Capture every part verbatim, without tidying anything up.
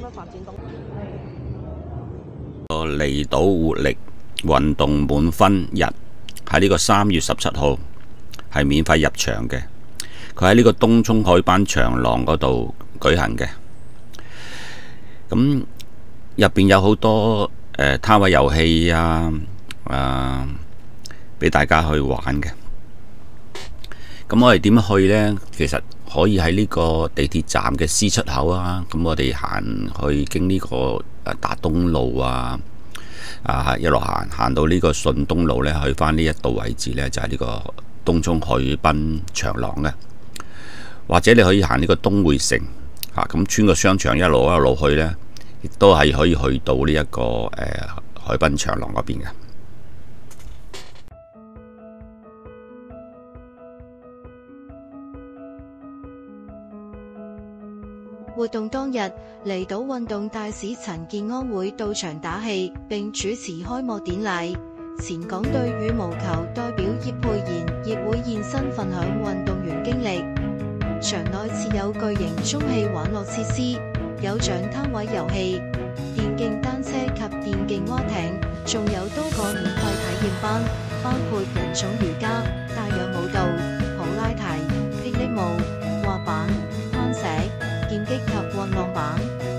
個離島活力運動滿分日喺呢個三月十七號係免費入場嘅，佢喺呢個東涌海濱長廊嗰度舉行嘅。咁入邊有好多誒攤位遊戲啊，啊俾大家去玩嘅。咁我哋點去呢？其實可以喺呢個地鐵站嘅 C 出口啊，咁我哋行去經呢個誒達東路啊，啊一路行行到呢個順東路呢，去翻呢一度位置呢，就係呢個東涌海濱長廊嘅。或者你可以行呢個東匯城嚇，咁穿個商場一路一路去呢，亦都係可以去到呢、這、一個誒、呃、海濱長廊嗰邊嘅。 活動當日，離島運動大使陳健安會到場打氣並主持開幕典禮。前港隊羽毛球代表葉佩妍亦會現身分享運動員經歷。場內設有巨型充氣玩樂設施，有獎攤位遊戲、電競單車及電競蛙艇，仲有多個免費體驗班，包括人種瑜伽、帶氧舞蹈、普拉提、霹靂舞、滑板、攀石、劍擊及滑浪板。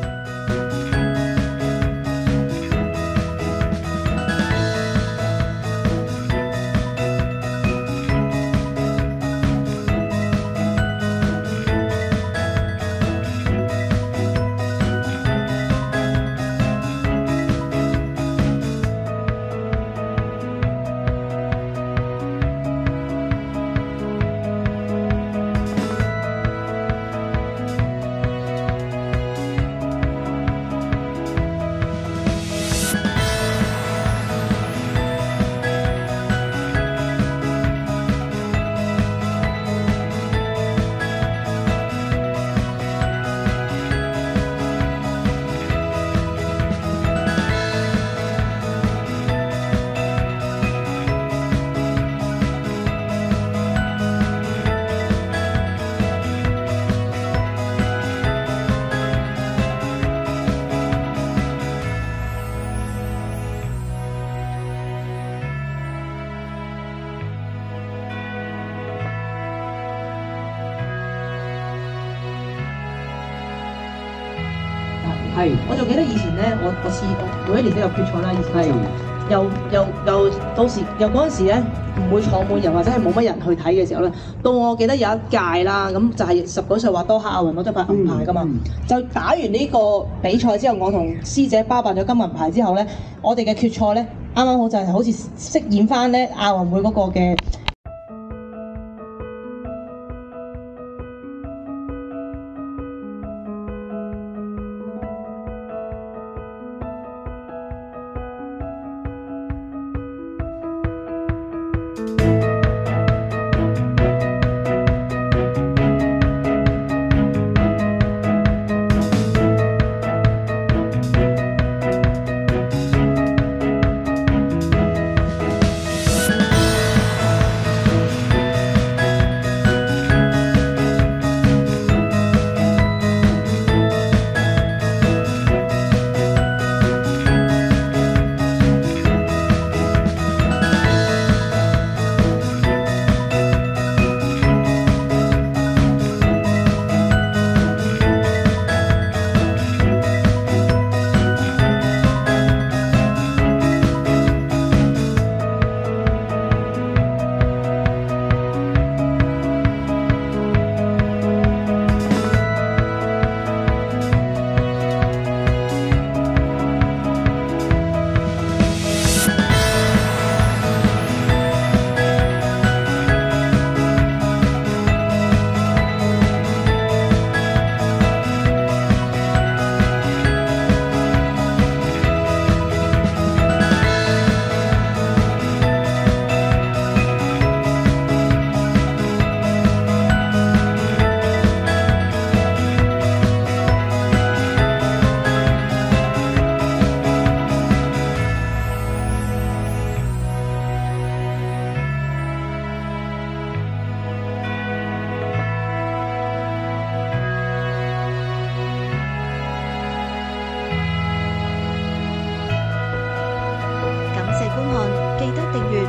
係，我仲記得以前咧，我我試每一年都有決賽啦，以前又又又到時又嗰陣時咧唔會坐滿人或者係冇乜人去睇嘅時候咧，到我記得有一屆啦，咁就係十九歲話多克亞運攞咗塊銀牌噶嘛，嗯、就打完呢個比賽之後，我同師姐包辦咗金銀牌之後咧，我哋嘅決賽咧啱啱好就係好似飾演翻咧亞運會嗰個嘅。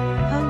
香